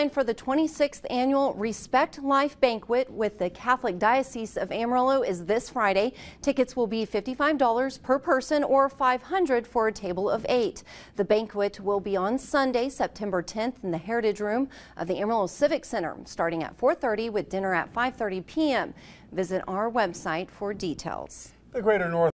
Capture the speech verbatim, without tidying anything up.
For the twenty-sixth annual Respect Life Banquet with the Catholic Diocese of Amarillo is this Friday. Tickets will be fifty-five dollars per person or five hundred dollars for a table of eight. The banquet will be on Sunday, September tenth in the Heritage Room of the Amarillo Civic Center, starting at four thirty with dinner at five thirty p m Visit our website for details. The Greater North